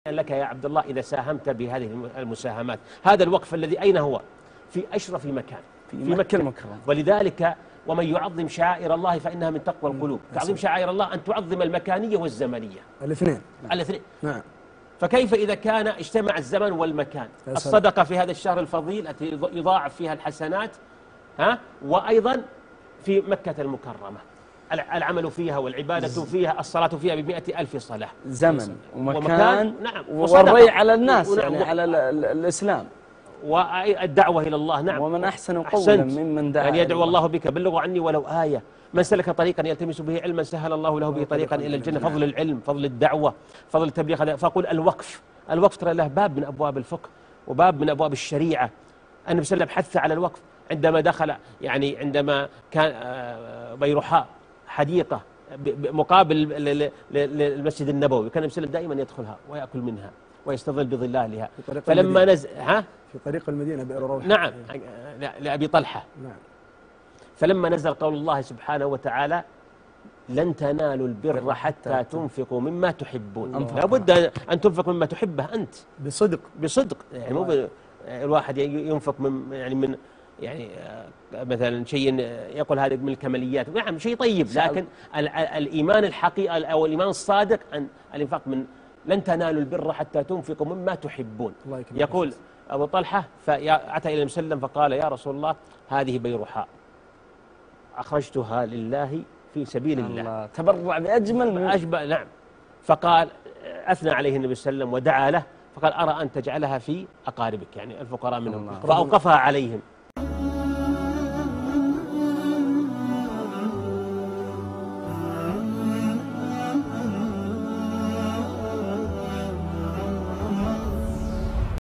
لك يا عبد الله إذا ساهمت بهذه المساهمات. هذا الوقف الذي أين هو؟ في أشرف مكان في مكة المكرمة. ولذلك ومن يعظم شعائر الله فإنها من تقوى القلوب. تعظيم شعائر الله أن تعظم المكانية والزمنية الاثنين. نعم. فكيف إذا كان اجتمع الزمن والمكان؟ الصدقة في هذا الشهر الفضيل التي يضاعف فيها الحسنات، وأيضا في مكة المكرمة العمل فيها والعبادة فيها، الصلاة فيها ب100,000 صلاة. زمن ومكان، نعم، والري على الناس، يعني على الإسلام والدعوة إلى الله. نعم. ومن أحسن قولا ممن دعا يعني يدعو الله بك بلغوا عني ولو آية. من سلك طريقا يلتمس به علما سهل الله له به طريقا إلى الجنة. فضل العلم، فضل الدعوة، فضل التبليغ. فأقول الوقف ترى له باب من أبواب الفقه وباب من أبواب الشريعة. النبي صلى الله عليه وسلم حث على الوقف عندما دخل، يعني عندما كان بيرحاء حديقة مقابل المسجد النبوي، كان النبي صلى الله عليه وسلم دائما يدخلها ويأكل منها ويستظل بظلالها. فلما نزل في طريق المدينة بئر روح، نعم، لأبي طلحة. نعم. فلما نزل قول الله سبحانه وتعالى لن تنالوا البر حتى تنفقوا مما تحبون. لابد أن تنفق مما تحبه أنت بصدق. يعني مو الواحد ينفق يعني مثلا شيء يقول هذا من الكماليات، نعم شيء طيب، لكن الإيمان الحقيقي أو الإيمان الصادق أن الإنفاق من لن تنالوا البر حتى تنفقوا مما تحبون. يقول أبو طلحة فأتى إلى النبي صلى الله عليه وسلم فقال يا رسول الله هذه بيرحاء أخرجتها لله في سبيل الله. تبرع بأجمل نعم. فقال أثنى عليه النبي صلى الله عليه وسلم ودعا له، فقال أرى أن تجعلها في أقاربك، يعني الفقراء منهم، فأوقفها عليهم.